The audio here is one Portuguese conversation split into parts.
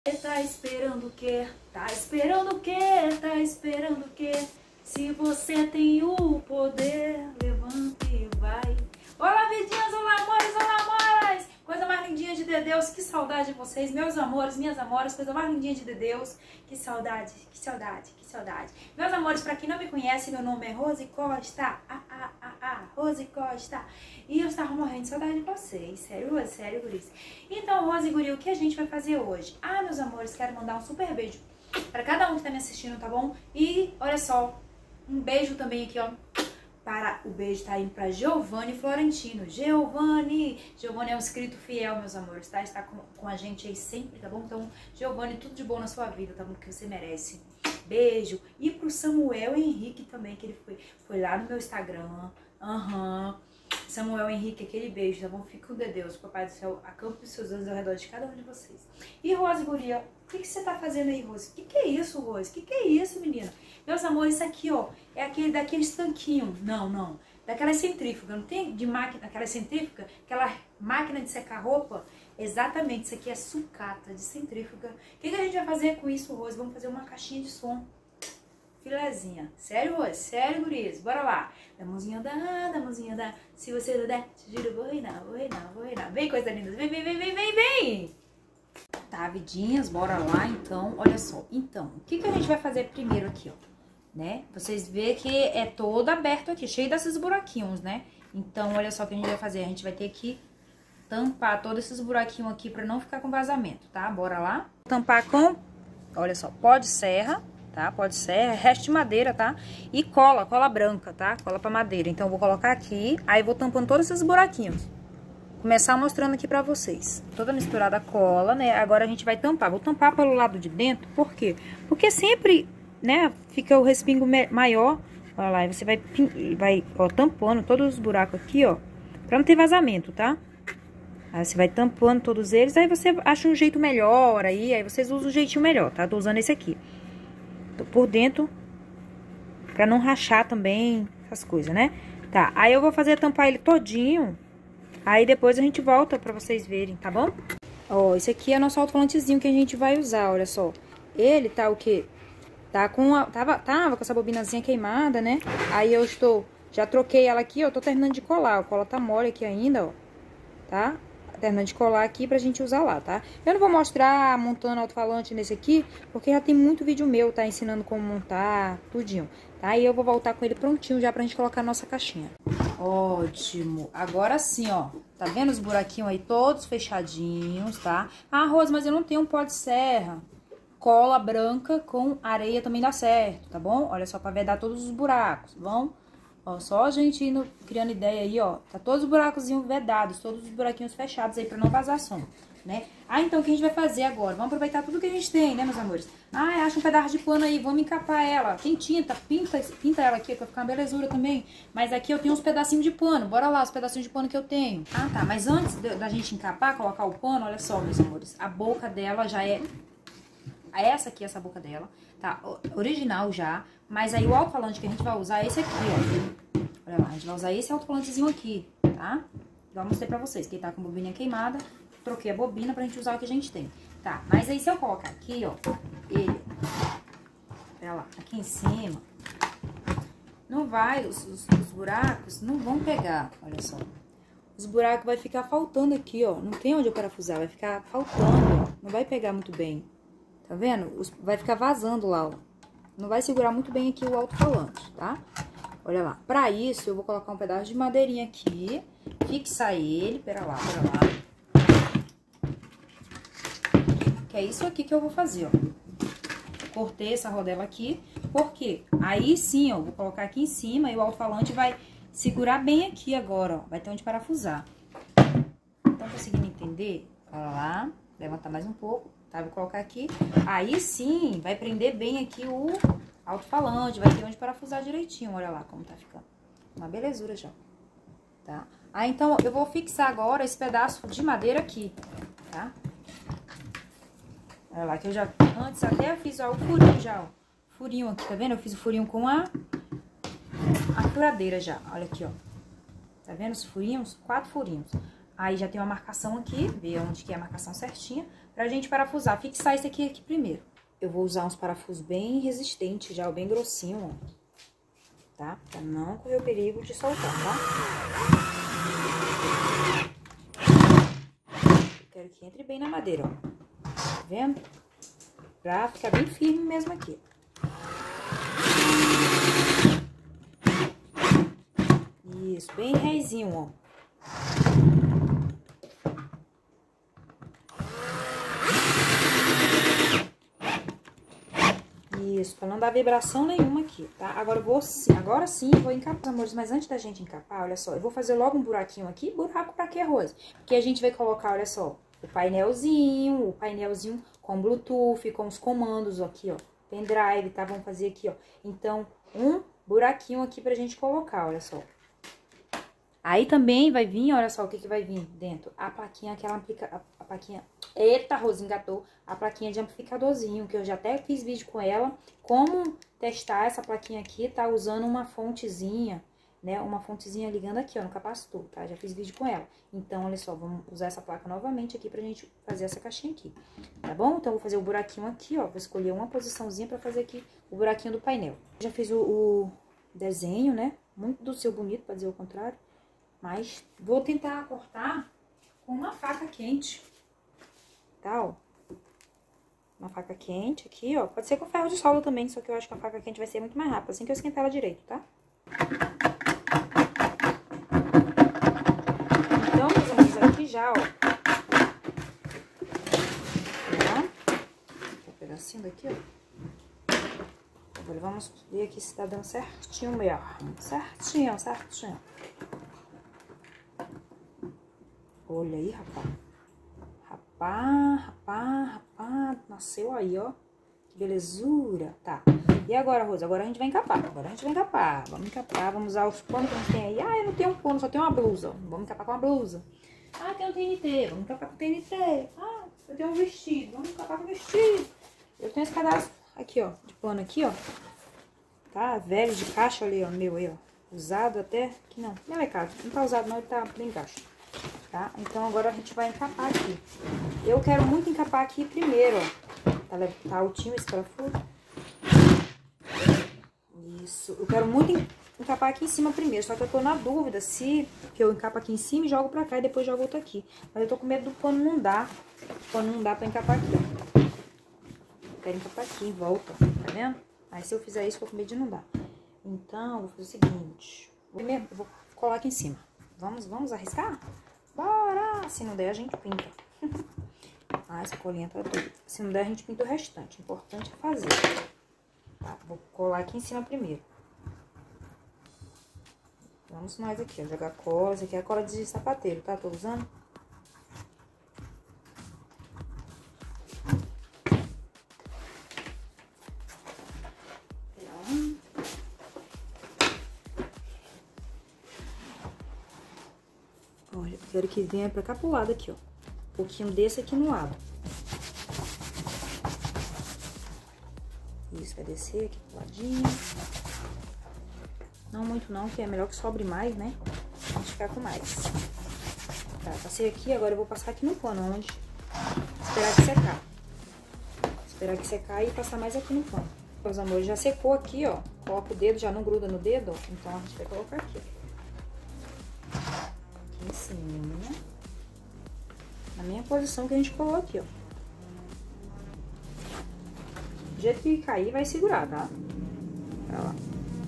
Tá esperando o quê? Tá esperando o quê? Tá esperando o quê? Se você tem o poder, levanta e vai. Olá, vidinhas, olá, amores, olá, amoras! Coisa mais lindinha de Deus, que saudade de vocês, meus amores, minhas amoras, coisa mais lindinha de Deus, que saudade, que saudade, que saudade. Meus amores, pra quem não me conhece, meu nome é Rose Costa, Rose Costa, e eu estava morrendo de saudade de vocês, sério, sério, guris. Então, Rose e Guri, o que a gente vai fazer hoje? Meus amores, quero mandar um super beijo pra cada um que tá me assistindo, tá bom? E, olha só, um beijo também aqui, ó. O beijo tá indo pra Giovanni Florentino. Giovanni é um inscrito fiel, meus amores, tá? Está com a gente aí sempre, tá bom? Então, Giovanni, tudo de bom na sua vida, tá bom? Que você merece. Beijo. E pro Samuel Henrique também, que ele foi lá no meu Instagram. Samuel Henrique, aquele beijo, tá bom? Fica com Deus, Papai do Céu, acampe os seus anjos ao redor de cada um de vocês. E Rose, guria, o que você tá fazendo aí, Rose? O que é isso, Rose? O que é isso, menina? Meus amores, isso aqui, ó, é daqueles tanquinhos. Não. Daquela centrífuga, não tem de máquina, aquela centrífuga, aquela máquina de secar roupa? Exatamente, isso aqui é sucata de centrífuga. O que a gente vai fazer com isso, Rose? Vamos fazer uma caixinha de som. Filezinha. Sério, Rose? Sério, guris? Bora lá. Da mãozinha dá. Se você não der, te juro, vou reinar. Vem, coisa linda. Vem. Tá, vidinhas, bora lá, então. Olha só. Então, o que a gente vai fazer primeiro aqui, ó? Né? Vocês vê que é todo aberto aqui, cheio desses buraquinhos, né? Então, olha só o que a gente vai fazer. A gente vai ter que tampar todos esses buraquinhos aqui pra não ficar com vazamento, tá? Bora lá. Tampar com, olha só, pó de serra, tá? Pó de serra, resto de madeira, tá? E cola branca, tá? Cola pra madeira. Então, eu vou colocar aqui, aí vou tampando todos esses buraquinhos. Começar mostrando aqui pra vocês. Toda misturada a cola, né? Agora a gente vai tampar. Vou tampar pelo lado de dentro, por quê? Porque sempre, né, fica o respingo maior. Olha lá, e você vai ó, tampando todos os buracos aqui, ó, pra não ter vazamento, tá? Aí você vai tampando todos eles, aí você acha um jeito melhor, aí vocês usam o jeitinho melhor, tá? Tô usando esse aqui. Tô por dentro, pra não rachar também, essas coisas, né? Tá, aí eu vou tampar ele todinho, aí depois a gente volta pra vocês verem, tá bom? Ó, esse aqui é nosso alto-falantezinho que a gente vai usar, olha só. Ele tá o quê? Tá tava com essa bobinazinha queimada, né? Aí eu já troquei ela aqui, ó, tô terminando de colar. A cola tá mole aqui ainda, ó, tá? Terminando de colar aqui pra gente usar lá, tá? Eu não vou mostrar montando alto-falante nesse aqui, porque já tem muito vídeo meu, tá? Ensinando como montar, tudinho, tá? E eu vou voltar com ele prontinho já pra gente colocar a nossa caixinha. Ótimo! Agora sim, ó, tá vendo os buraquinhos aí todos fechadinhos, tá? Rose, mas eu não tenho um pó de serra. Cola branca com areia também dá certo, tá bom? Olha só, pra vedar todos os buracos, bom? Ó, só a gente indo, criando ideia aí, ó. Tá todos os buracozinhos vedados, todos os buraquinhos fechados aí pra não vazar som, né? Então, o que a gente vai fazer agora? Vamos aproveitar tudo que a gente tem, né, meus amores? Acha um pedaço de pano aí, vamos encapar ela. Tem tinta, pinta ela aqui, pra ficar uma belezura também. Mas aqui eu tenho uns pedacinhos de pano, bora lá, os pedacinhos de pano que eu tenho. Tá, mas antes da gente encapar, colocar o pano, olha só, meus amores. A boca dela já é... Essa aqui é essa boca dela, tá? Original já, mas aí o alto-falante que a gente vai usar é esse aqui, ó. Olha lá, a gente vai usar esse alto-falantezinho aqui, tá? Igual eu mostrei pra vocês, que ele tá com a bobina queimada, troquei a bobina pra gente usar o que a gente tem. Tá, mas aí se eu colocar aqui, ó, ele, olha lá, aqui em cima, não vai, os buracos não vão pegar, olha só. Os buracos vai ficar faltando aqui, ó, não tem onde eu parafusar, vai ficar faltando, ó, não vai pegar muito bem. Tá vendo? Vai ficar vazando lá, ó. Não vai segurar muito bem aqui o alto-falante, tá? Olha lá. Pra isso, eu vou colocar um pedaço de madeirinha aqui. Fixar ele. Pera lá. Que é isso aqui que eu vou fazer, ó. Cortei essa rodela aqui. Por quê? Aí sim, ó, vou colocar aqui em cima e o alto-falante vai segurar bem aqui agora, ó. Vai ter onde parafusar. Tá conseguindo entender? Olha lá. Levantar mais um pouco. Tá, vou colocar aqui. Aí sim, vai prender bem aqui o alto-falante, vai ter onde parafusar direitinho. Olha lá como tá ficando. Uma belezura já. Tá? Então, eu vou fixar agora esse pedaço de madeira aqui, tá? Olha lá, que eu já... Antes até eu fiz, ó, o furinho já, ó. Furinho aqui, tá vendo? Eu fiz o furinho com a furadeira já. Olha aqui, ó. Tá vendo os furinhos? 4 furinhos. Aí já tem uma marcação aqui, vê onde que é a marcação certinha. pra gente parafusar, fixar isso aqui primeiro. Eu vou usar uns parafusos bem resistentes já, bem grossinho, ó. Tá? Pra não correr o perigo de soltar, tá? Eu quero que entre bem na madeira, ó. Tá vendo? Pra ficar bem firme mesmo aqui. Isso, bem reizinho, ó. Isso, pra não dar vibração nenhuma aqui, tá? Agora sim, eu vou encapar, amores, mas antes da gente encapar, olha só, eu vou fazer logo um buraquinho aqui. Buraco pra quê, Rose? Porque a gente vai colocar, olha só, o painelzinho com Bluetooth, com os comandos aqui, ó, pendrive, tá? Vamos fazer aqui, ó. Então, um buraquinho aqui pra gente colocar, olha só. Aí também vai vir, olha só o que que vai vir dentro. A plaquinha, a plaquinha... Eita, Rose, engatou. A plaquinha de amplificadorzinho, que eu já até fiz vídeo com ela. Como testar essa plaquinha aqui, tá? Usando uma fontezinha, né? Uma fontezinha ligando aqui, ó, no capacitor, tá? Já fiz vídeo com ela. Então, olha só, vamos usar essa placa novamente aqui pra gente fazer essa caixinha aqui. Tá bom? Então, eu vou fazer o buraquinho aqui, ó. Vou escolher uma posiçãozinha pra fazer aqui o buraquinho do painel. Já fiz o desenho, né? Muito do seu bonito, pra dizer o contrário. Mas vou tentar cortar com uma faca quente, tá, ó. Uma faca quente aqui, ó. Pode ser com ferro de solda também, só que eu acho que a faca quente vai ser muito mais rápida, assim que eu esquentar ela direito, tá? Então, meus amigos, aqui já, ó. Um pedacinho daqui, ó. Agora vamos ver aqui se tá dando certinho, melhor. Certinho, certinho. Olha aí, rapaz. Rapaz, nasceu aí, ó. Que belezura. Tá. E agora, Rosa? Agora a gente vai encapar. Vamos encapar, vamos usar os panos que a gente tem aí. Ah, eu não tenho um pano, só tenho uma blusa. Vamos encapar com uma blusa. Ah, tem um TNT. Vamos encapar com TNT. Ah, eu tenho um vestido. Vamos encapar com vestido. Eu tenho esse pedaço aqui, ó, de pano aqui, ó. Tá? Velho de caixa, olha aí, ó, meu aí, ó. Usado até que não. Não é caro. Não tá usado não, ele tá bem em caixa. Tá? Então, agora a gente vai encapar aqui. Eu quero muito encapar aqui primeiro, ó. Tá altinho esse parafuso. Isso. Eu quero muito encapar aqui em cima primeiro. Só que eu tô na dúvida se que eu encapo aqui em cima e jogo pra cá e depois jogo outro aqui. Mas eu tô com medo do pano não dar. O pano não dá pra encapar aqui, ó. Eu quero encapar aqui em volta, tá vendo? Aí se eu fizer isso, eu tô com medo de não dar. Então, eu vou fazer o seguinte. Primeiro, eu vou colar aqui em cima. Vamos arriscar? Bora! Se não der, a gente pinta. Ah, essa colinha tá tudo. Se não der, a gente pinta o restante. O importante é fazer. Tá, vou colar aqui em cima primeiro. Vamos nós aqui, ó. Jogar cola. Essa aqui é a cola de sapateiro, tá? Tô usando. Olha, eu quero que venha pra cá pro lado aqui, ó. Um pouquinho desse aqui no lado. Isso, vai descer aqui pro ladinho. Não muito não, que é melhor que sobre mais, né? Pra gente ficar com mais. Tá, passei aqui, agora eu vou passar aqui no pano, onde esperar que secar. Esperar que secar e passar mais aqui no pano. Meus amores, já secou aqui, ó. Coloca o dedo, já não gruda no dedo, ó. Então, a gente vai colocar aqui, ó. Em cima, na minha posição que a gente colocou aqui, ó. Do jeito que cair, vai segurar, tá? Olha lá.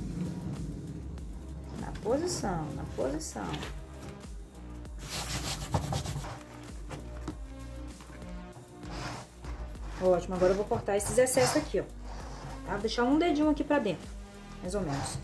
Na posição. Ótimo, agora eu vou cortar esses excessos aqui, ó. Tá? Vou deixar um dedinho aqui pra dentro, mais ou menos.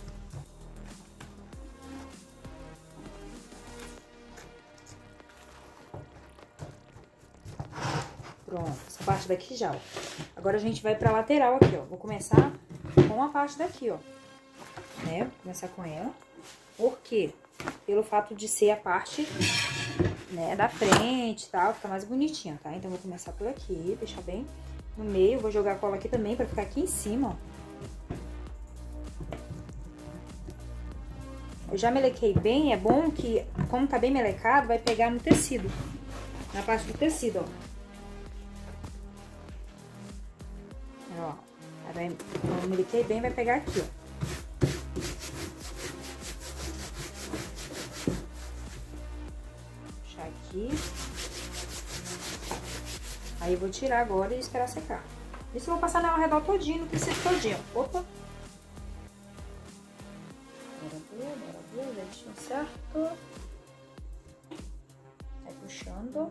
Pronto, essa parte daqui já, ó. Agora a gente vai pra lateral aqui, ó. Vou começar com a parte daqui, ó. Né? Vou começar com ela. Por quê? Pelo fato de ser a parte, né, da frente e tal, fica mais bonitinha, tá? Então, vou começar por aqui, deixar bem no meio. Vou jogar a cola aqui também pra ficar aqui em cima, ó. Eu já melequei bem, é bom que, como tá bem melecado, vai pegar no tecido. Na parte do tecido, ó. Quando eu miliquei bem, vai pegar aqui, ó. Puxar aqui. Aí eu vou tirar agora e esperar secar. Isso eu vou passar ao redor todinho, no tecido todinho. Opa! Bora ver, jeitinho certo. Vai puxando.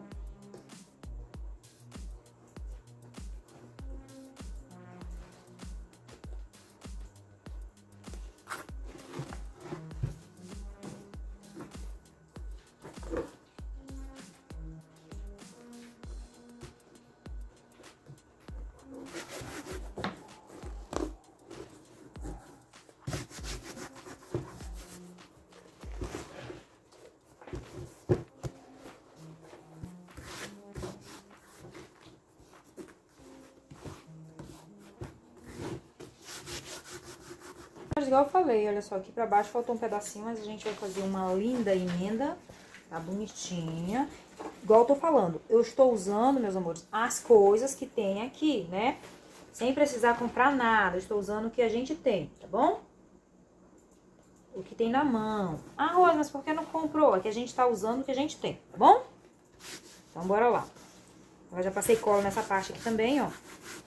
Igual eu falei, olha só, aqui pra baixo faltou um pedacinho, mas a gente vai fazer uma linda emenda, tá bonitinha. Igual eu tô falando, eu estou usando, meus amores, as coisas que tem aqui, né? Sem precisar comprar nada, eu estou usando o que a gente tem, tá bom? O que tem na mão. Ah, Rosa, mas por que não comprou? É que a gente tá usando o que a gente tem, tá bom? Então, bora lá. Eu já passei cola nessa parte aqui também, ó.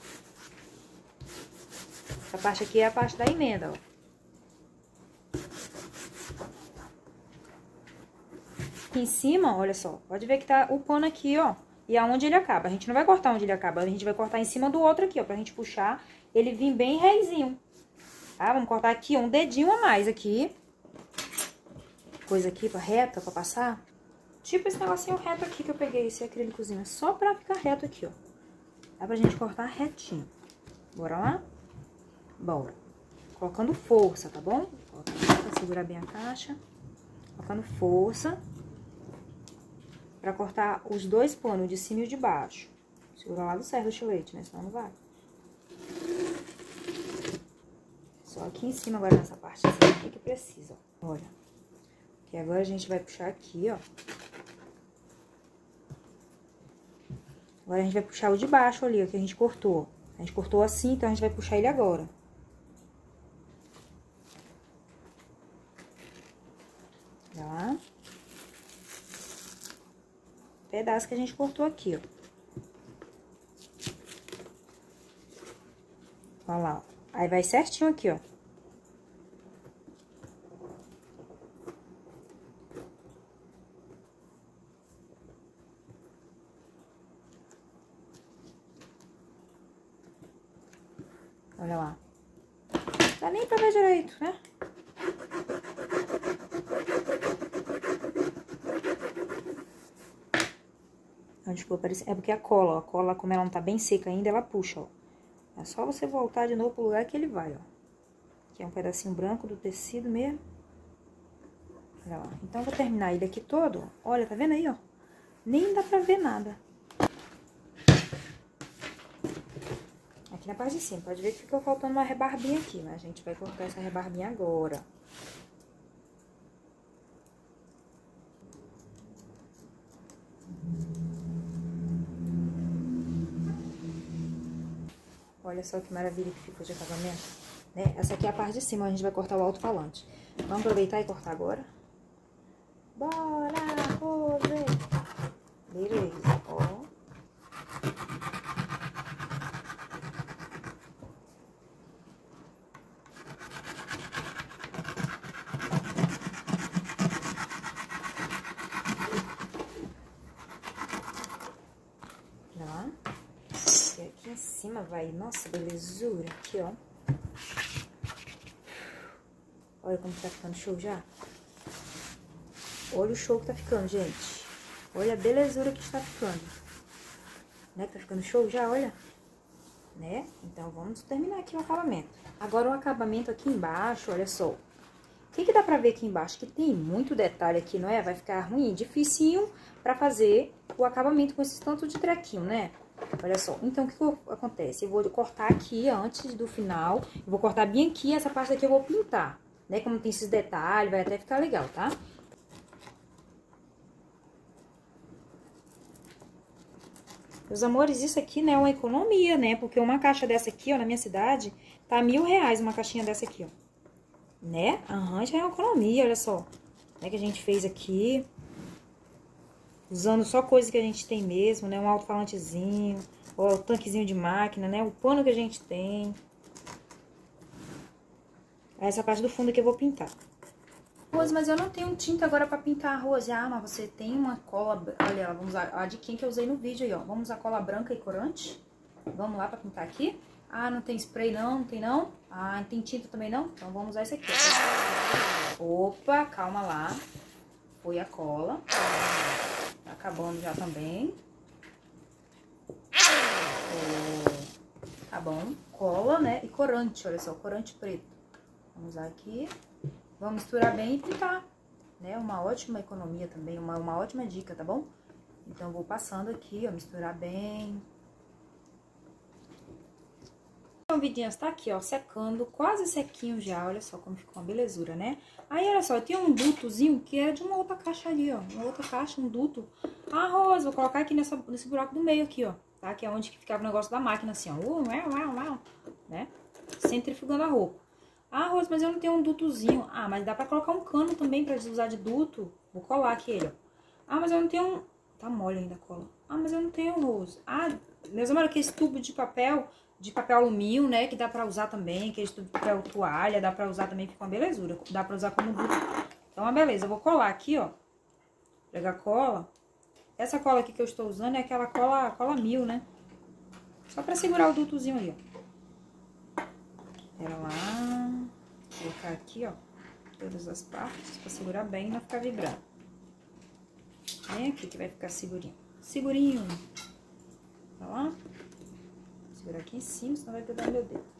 Essa parte aqui é a parte da emenda, ó. Aqui em cima, olha só, pode ver que tá o pano aqui, ó, e aonde ele acaba. A gente não vai cortar onde ele acaba, a gente vai cortar em cima do outro aqui, ó, pra gente puxar ele vir bem reizinho, tá? Vamos cortar aqui, ó, um dedinho a mais aqui. Coisa aqui pra reta, pra passar. Tipo esse negocinho reto aqui que eu peguei, esse acrílicozinho, é só pra ficar reto aqui, ó. Dá pra gente cortar retinho. Bora lá? Bora. Colocando força, tá bom? Coloca aqui pra segurar bem a caixa. Colocando força. Pra cortar os dois panos, de cima e o de baixo. Segura lá do certo do estilete, né? Senão não vai. Só aqui em cima agora nessa parte aqui que precisa, ó. Olha. Que agora a gente vai puxar aqui, ó. Agora a gente vai puxar o de baixo ali, ó, que a gente cortou. A gente cortou assim, então a gente vai puxar ele agora. Olha lá. Pedaço que a gente cortou aqui, ó. Olha lá, ó. Aí vai certinho aqui, ó. Olha lá. Não dá nem pra ver direito, né? Onde ficou parecendo... É porque a cola, como ela não tá bem seca ainda, ela puxa, ó. É só você voltar de novo pro lugar que ele vai, ó. Aqui é um pedacinho branco do tecido mesmo. Olha lá. Então, eu vou terminar ele aqui todo, ó. Olha, tá vendo aí, ó? Nem dá pra ver nada. Aqui na parte de cima, pode ver que ficou faltando uma rebarbinha aqui, mas a gente vai cortar essa rebarbinha agora. Olha só que maravilha que ficou de acabamento, né? Essa aqui é a parte de cima, a gente vai cortar o alto-falante. Vamos aproveitar e cortar agora? Bora, Rose! Beleza, ó. Aqui em cima vai, nossa, belezura, aqui, ó. Olha como tá ficando show já. Olha o show que tá ficando, gente. Olha a belezura que está ficando. Né, que tá ficando show já, olha. Né? Então, vamos terminar aqui o acabamento. Agora, o acabamento aqui embaixo, olha só. O que dá pra ver aqui embaixo? Que tem muito detalhe aqui, não é? Vai ficar ruim, dificinho pra fazer o acabamento com esse tanto de trequinho, né? Olha só, então, o que acontece? Eu vou cortar aqui antes do final, eu vou cortar bem aqui, essa parte daqui eu vou pintar, né? Como tem esses detalhes, vai até ficar legal, tá? Meus amores, isso aqui, né, é uma economia, né? Porque uma caixa dessa aqui, ó, na minha cidade, tá R$1.000 uma caixinha dessa aqui, ó. Né? Aham, já é uma economia, olha só. Né, que a gente fez aqui. Usando só coisas que a gente tem mesmo, né? Um alto-falantezinho, ó, o tanquezinho de máquina, né? O pano que a gente tem. Essa parte do fundo aqui eu vou pintar. Rose, mas eu não tenho tinta agora pra pintar, Rose. Ah, mas você tem uma cola... Olha, vamos usar a diquinha que eu usei no vídeo aí, ó. Vamos usar cola branca e corante. Vamos lá pra pintar aqui. Ah, não tem spray não, não tem não? Ah, não tem tinta também não? Então vamos usar isso aqui. Opa, calma lá. Foi a cola. Tá acabando já também. Tá bom. Cola, né? E corante, olha só, corante preto. Vamos usar aqui. Vamos misturar bem e pintar, né? Uma ótima economia também, uma ótima dica, tá bom? Então, eu vou passando aqui, ó, misturar bem. O vidinho está aqui, ó, secando, quase sequinho já, olha só como ficou uma belezura, né? Aí, olha só, eu tinha um dutozinho que era de uma outra caixa ali, ó, uma outra caixa, um duto. Ah, Rosa, vou colocar aqui nesse buraco do meio aqui, ó, tá? Que é onde que ficava o negócio da máquina, assim, ó, né? Centrifugando a roupa. Ah, Rosa, mas eu não tenho um dutozinho. Ah, mas dá pra colocar um cano também pra usar de duto. Vou colar aqui ele, ó. Ah, mas eu não tenho um... Tá mole ainda a cola. Ah, mas eu não tenho, Rosa. Ah, meus amores, aquele tubo de papel alumínio, né? Que dá pra usar também. Aquele tubo de papel toalha, dá pra usar também, fica uma belezura. Dá pra usar como duto. Então, uma beleza. Eu vou colar aqui, ó. Pegar cola. Essa cola aqui que eu estou usando é aquela cola 1000, né? Só pra segurar o dutozinho ali, ó. Pera lá, vou colocar aqui, ó, todas as partes, pra segurar bem e não ficar vibrando. Vem aqui que vai ficar segurinho. Segurinho. Tá lá? Segurar aqui em cima, senão vai grudar meu dedo.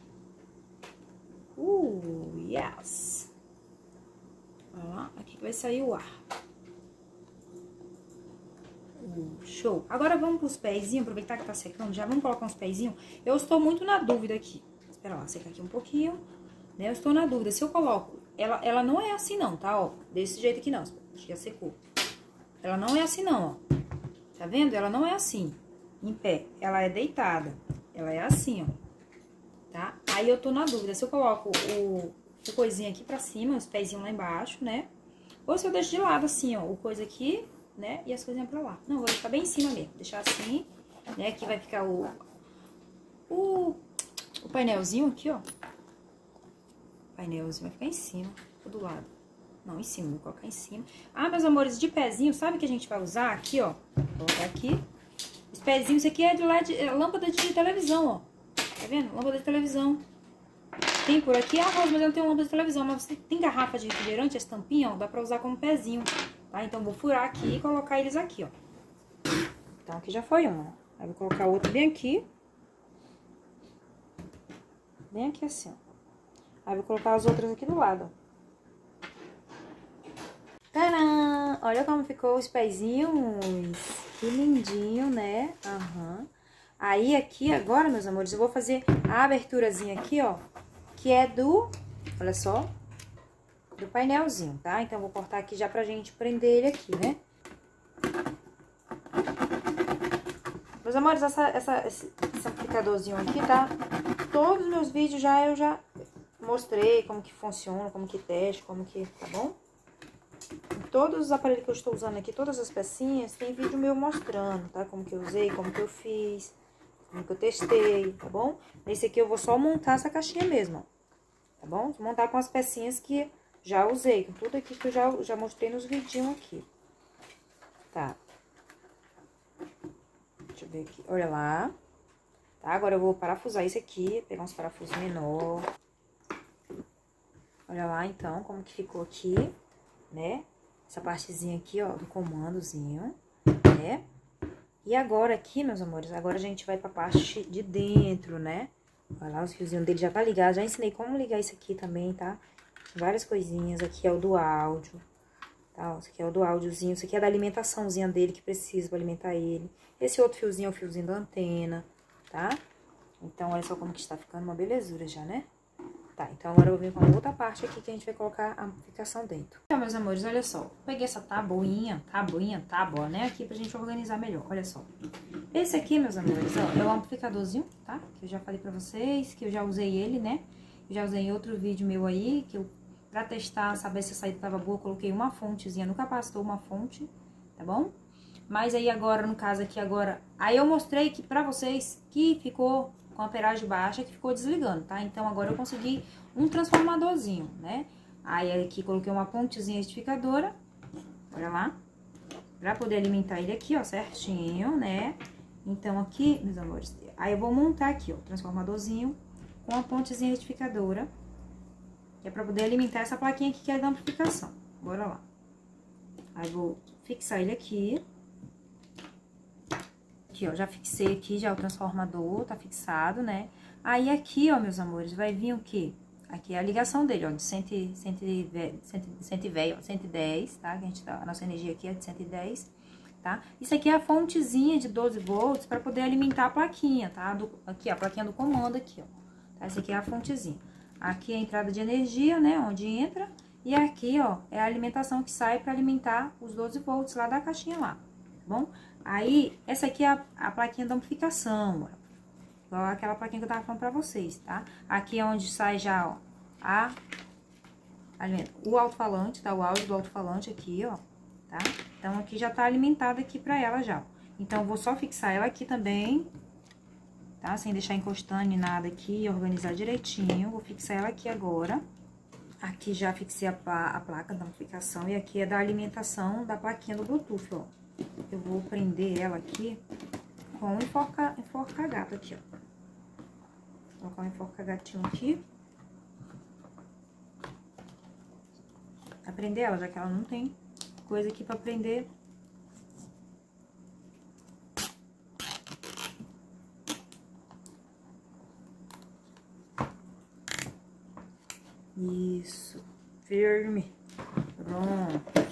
Yes! Olha lá, aqui que vai sair o ar. Show! Agora vamos pros pezinhos, aproveitar que tá secando, já vamos colocar uns pezinhos. Eu estou muito na dúvida aqui. Espera lá, secar aqui um pouquinho, né? Eu estou na dúvida, se eu coloco... Ela não é assim não, tá? Ó, desse jeito aqui não, já secou. Ela não é assim não, ó. Tá vendo? Ela não é assim, em pé. Ela é deitada. Ela é assim, ó. Tá? Aí eu tô na dúvida, se eu coloco o coisinho aqui pra cima, os pezinhos lá embaixo, né? Ou se eu deixo de lado assim, ó, o coisa aqui, né? E as coisinhas pra lá. Não, vou deixar bem em cima mesmo. Deixar assim, né? Aqui vai ficar o painelzinho aqui, ó. O painelzinho vai ficar em cima, do lado. Não, em cima, vou colocar em cima. Ah, meus amores, de pezinho, sabe o que a gente vai usar aqui, ó? Vou colocar aqui. Os pezinhos, isso aqui é de LED, é lâmpada de televisão, ó. Tá vendo? Lâmpada de televisão. Tem por aqui, ah, Rosa, mas eu não tenho lâmpada de televisão. Mas você tem garrafa de refrigerante, essa tampinha, ó, dá pra usar como pezinho, tá? Então, vou furar aqui e colocar eles aqui, ó. Então, aqui já foi uma. Aí, vou colocar outro bem aqui. Bem aqui assim, ó. Aí, vou colocar as outras aqui do lado, ó. Tadã! Olha como ficou os pezinhos. Que lindinho, né? Aham. Aí, aqui agora, meus amores, eu vou fazer a aberturazinha aqui, ó. Que é do... Olha só. Do painelzinho, tá? Então, eu vou cortar aqui já pra gente prender ele aqui, né? Meus amores, esse aplicadorzinho aqui, tá? Todos os meus vídeos eu já mostrei como que funciona, como que teste, como que... Tá bom? Todos os aparelhos que eu estou usando aqui, todas as pecinhas, tem vídeo meu mostrando, tá? Como que eu usei, como que eu fiz, como que eu testei, tá bom? Nesse aqui eu vou só montar essa caixinha mesmo, ó. Tá bom? Vou montar com as pecinhas que já usei, com tudo aqui que eu já mostrei nos vidinhos aqui. Tá. Deixa eu ver aqui. Olha lá. Tá? Agora eu vou parafusar isso aqui, pegar uns parafusos menor. Olha lá, então, como que ficou aqui, né? Essa partezinha aqui, ó, do comandozinho, né? E agora aqui, meus amores, agora a gente vai pra parte de dentro, né? Olha lá, os fiozinhos dele já tá ligado. Já ensinei como ligar isso aqui também, tá? Várias coisinhas. Aqui é o do áudio, tá? Esse aqui é o do áudiozinho. Isso aqui é da alimentaçãozinha dele que precisa pra alimentar ele. Esse outro fiozinho é o fiozinho da antena, tá? Então, olha só como que está ficando uma belezura já, né? Tá, então agora eu vou vir com a outra parte aqui que a gente vai colocar a amplificação dentro. Então, meus amores, olha só. Peguei essa tábua, né? Aqui pra gente organizar melhor, olha só. Esse aqui, meus amores, ó, é o amplificadorzinho, tá? Que eu já falei pra vocês, que eu já usei ele, né? Eu já usei em outro vídeo meu aí, que eu, pra testar, saber se a saída tava boa, eu coloquei uma fontezinha no capacitor, uma fonte, tá bom? Mas aí agora, no caso aqui agora, aí eu mostrei que pra vocês que ficou com amperagem baixa, que ficou desligando, tá? Então agora eu consegui um transformadorzinho, né? Aí aqui coloquei uma pontezinha retificadora, olha lá, pra poder alimentar ele aqui, ó, certinho, né? Então aqui, meus amores, aí eu vou montar aqui, ó, o transformadorzinho com a pontezinha retificadora, que é pra poder alimentar essa plaquinha aqui que é da amplificação. Bora lá. Aí vou fixar ele aqui. Aqui, ó, já fixei aqui, já o transformador, tá fixado, né? Aí aqui, ó, meus amores, vai vir o quê? Aqui é a ligação dele, ó, de 110, tá? Que a nossa energia aqui é de 110, tá? Isso aqui é a fontezinha de 12 volts para poder alimentar a plaquinha, tá? Aqui, ó, a plaquinha do comando aqui, ó. Tá? Essa aqui é a fontezinha. Aqui é a entrada de energia, né? Onde entra. E aqui, ó, é a alimentação que sai para alimentar os 12 volts lá da caixinha lá, tá bom? Aí, essa aqui é a plaquinha da amplificação, ó. Igual aquela plaquinha que eu tava falando pra vocês, tá? Aqui é onde sai já, ó, o alto-falante, tá? O áudio do alto-falante aqui, ó, tá? Então, aqui já tá alimentado aqui pra ela já, ó. Então, eu vou só fixar ela aqui também, tá? Sem deixar encostando em nada aqui, organizar direitinho. Vou fixar ela aqui agora. Aqui já fixei a placa da amplificação e aqui é da alimentação da plaquinha do Bluetooth, ó. Eu vou prender ela aqui com um enforca-gato aqui, ó. Vou colocar um enforca-gatinho aqui. Pra prender ela, já que ela não tem coisa aqui pra prender. Isso. Firme. Pronto.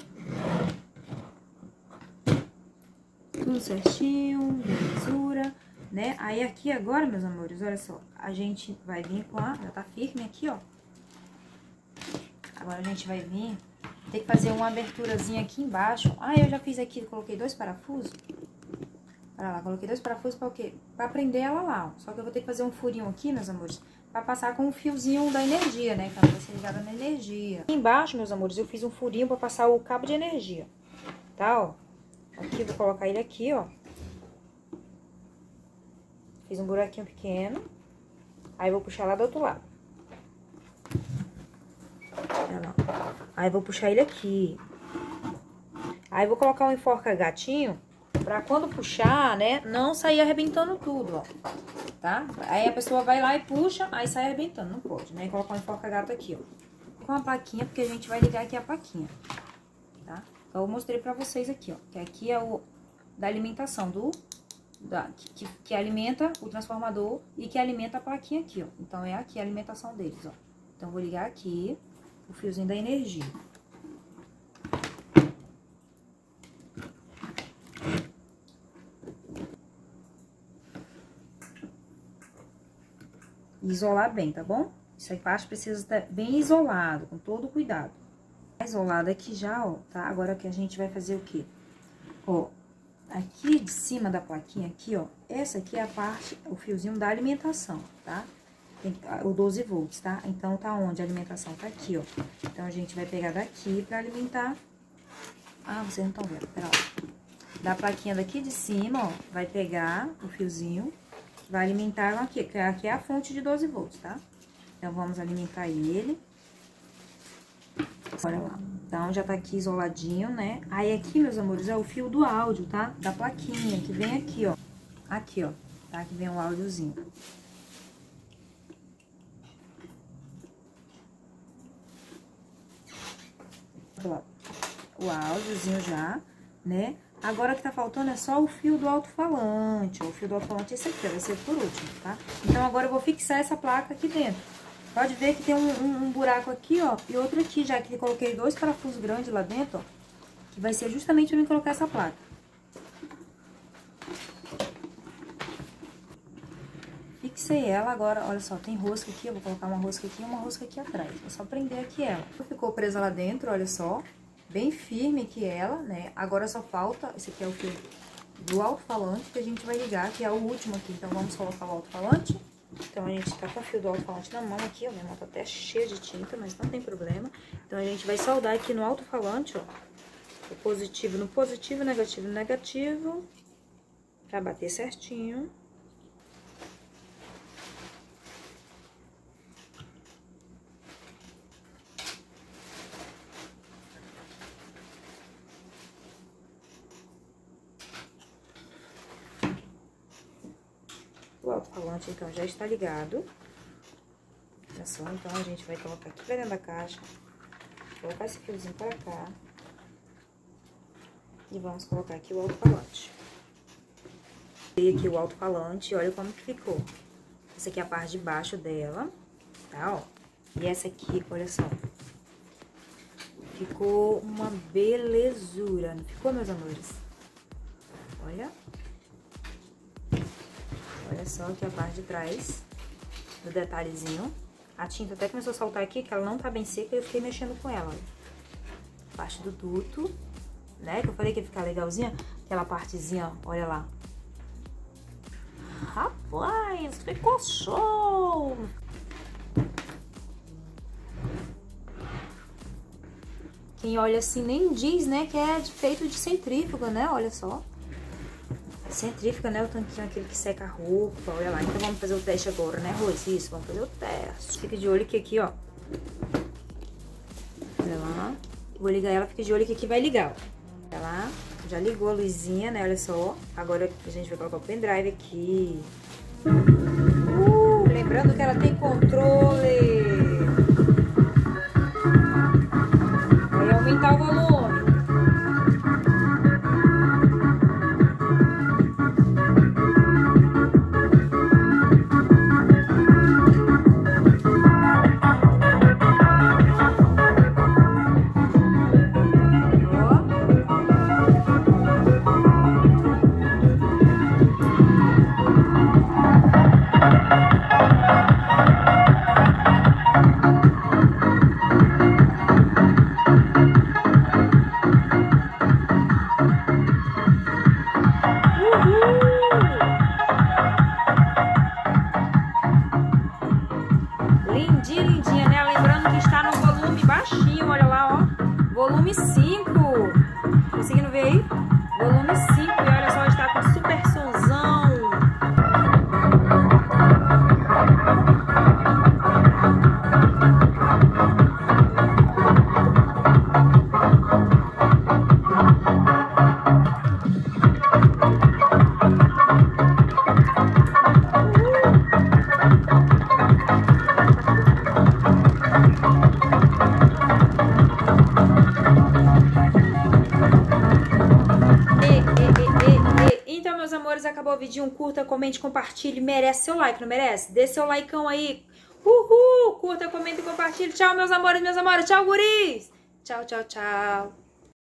Tudo certinho, belezura, né? Aí aqui agora, meus amores, olha só, a gente vai vir com já tá firme aqui, ó. Agora a gente vai vir, tem que fazer uma aberturazinha aqui embaixo. Ah, eu já fiz aqui, coloquei 2 parafusos. Olha lá, coloquei 2 parafusos pra o quê? Pra prender ela lá, ó. Só que eu vou ter que fazer um furinho aqui, meus amores, pra passar com um fiozinho da energia, né? Que ela vai ser ligada na energia. Aqui embaixo, meus amores, eu fiz um furinho pra passar o cabo de energia, tá, ó? Aqui, vou colocar ele aqui, ó. Fiz um buraquinho pequeno. Aí, vou puxar lá do outro lado. Aí, vou puxar ele aqui. Aí, vou colocar um enforca-gatinho pra quando puxar, né, não sair arrebentando tudo, ó. Tá? Aí, a pessoa vai lá e puxa, aí sai arrebentando. Não pode, né? Colocar um enforca-gato aqui, ó. Com a plaquinha, porque a gente vai ligar aqui a plaquinha, tá? Então, eu mostrei pra vocês aqui, ó. Que aqui é o da alimentação que alimenta o transformador e que alimenta a plaquinha aqui, ó. Então, é aqui a alimentação deles, ó. Então, vou ligar aqui o fiozinho da energia. Isolar bem, tá bom? Isso aí embaixo precisa estar bem isolado, com todo cuidado. Isolado aqui já, ó, tá? Agora que a gente vai fazer o quê? Ó, aqui de cima da plaquinha aqui, ó, essa aqui é a parte, o fiozinho da alimentação, tá? Tem o 12 volts, tá? Então, tá onde a alimentação? Tá aqui, ó. Então, a gente vai pegar daqui pra alimentar... Ah, vocês não estão vendo, pera lá. Da plaquinha daqui de cima, ó, vai pegar o fiozinho, vai alimentar aqui, que aqui é a fonte de 12 volts, tá? Então, vamos alimentar ele. Olha lá. Então, já tá aqui isoladinho, né? Aí, aqui, meus amores, é o fio do áudio, tá? Da plaquinha, que vem aqui, ó. Aqui, ó. Tá? Que vem um áudiozinho. O áudiozinho já, né? Agora, o que tá faltando é só o fio do alto-falante. O fio do alto-falante é esse aqui, ó. Vai ser por último, tá? Então, agora eu vou fixar essa placa aqui dentro. Pode ver que tem um buraco aqui, ó, e outro aqui, já que eu coloquei 2 parafusos grandes lá dentro, ó, que vai ser justamente pra mim colocar essa placa. Fixei ela, agora, olha só, tem rosca aqui, eu vou colocar uma rosca aqui e uma rosca aqui atrás. Vou só prender aqui ela. Ficou presa lá dentro, olha só, bem firme aqui ela, né? Agora só falta, esse aqui é o fio do alto-falante que a gente vai ligar, que é o último aqui. Então, vamos colocar o alto-falante. Então, a gente tá com o fio do alto-falante na mão aqui, ó. Minha mão tá até cheia de tinta, mas não tem problema. Então, a gente vai soldar aqui no alto-falante, ó. O positivo no positivo, negativo no negativo. Pra bater certinho. O alto-falante, então, já está ligado. Olha só, então, a gente vai colocar aqui pra dentro da caixa. Colocar esse fiozinho pra cá. E vamos colocar aqui o alto-falante. Peguei aqui o alto-falante, olha como que ficou. Essa aqui é a parte de baixo dela, tá, ó. E essa aqui, olha só. Ficou uma belezura, não ficou, meus amores? Olha. Olha só aqui a parte de trás do detalhezinho. A tinta até começou a soltar aqui, que ela não tá bem seca, e eu fiquei mexendo com ela, olha. Parte do duto, né? Que eu falei que ia ficar legalzinha. Aquela partezinha, olha lá. Rapaz, ficou show! Quem olha assim nem diz, né, que é feito de centrífuga, né? Olha só. Centrífuga, né? O tanquinho aquele que seca a roupa, olha lá. Então, vamos fazer o teste agora, né, Rose? Isso, vamos fazer o teste. Fica de olho que aqui, ó. Olha lá. Vou ligar ela, fica de olho que aqui vai ligar, ó. Olha lá. Já ligou a luzinha, né? Olha só. Agora a gente vai colocar o pendrive aqui. Lembrando que ela tem controle. Vai aumentar o volume. Lindinha, lindinha, né? Lembrando que está no volume baixinho, olha lá, ó. Volume 5. Conseguindo ver aí? Volume 5. E olha só, está com super sonzão. Então, meus amores, acabou o vídeo. Curta, comente, compartilhe. Merece seu like, não merece? Dê seu likeão aí. Uhul! Curta, comenta e compartilhe. Tchau, meus amores, meus amores. Tchau, guris! Tchau, tchau, tchau.